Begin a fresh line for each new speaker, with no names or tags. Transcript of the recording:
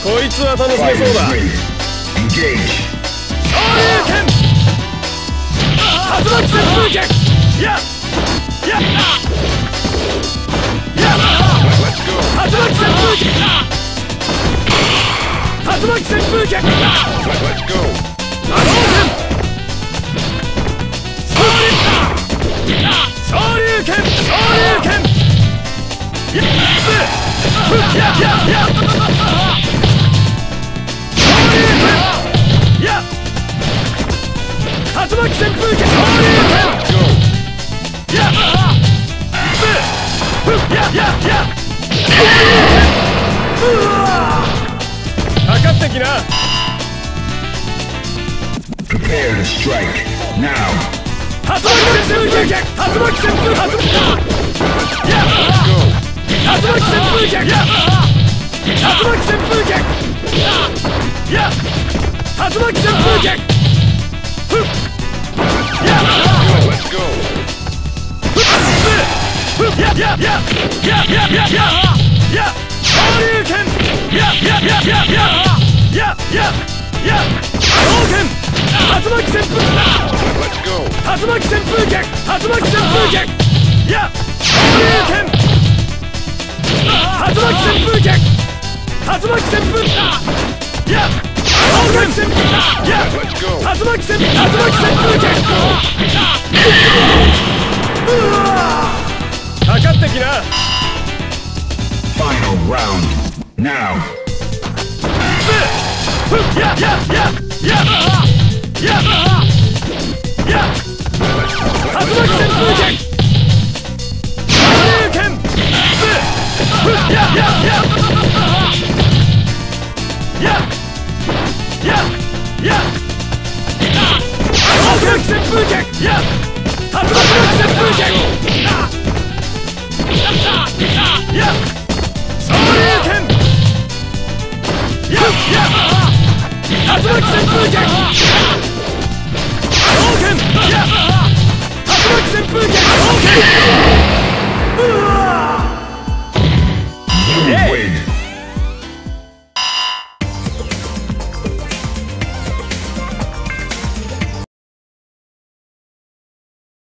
こいつは楽しめそうだ。昇竜拳、竜巻旋風拳、ややや、竜巻旋風拳、竜巻旋風拳、波動拳、昇竜拳、昇竜拳、やややや、昇竜拳、や竜巻旋風拳、昇竜拳、ややや、かかってきな。
Prepare to strike now.
竜巻旋風拳、竜巻旋風、竜巻旋風拳、や竜巻旋風拳、や竜巻旋風拳、や
Let's go.
やややややややや、昇竜拳、やややややややや、波動拳、竜巻旋風、
Let's go.
竜巻旋風拳、竜巻旋風拳、や昇竜拳、竜巻旋風拳、竜巻旋風、や竜巻旋風、や竜巻旋風、竜巻旋風拳、かかってきな。
Final round now.
やややややや、竜巻旋風拳、昇竜拳、やややややや、竜巻旋風拳、や竜巻旋風拳、や昇竜拳、やや竜巻旋風拳、波動拳、や竜巻旋風拳、波動拳。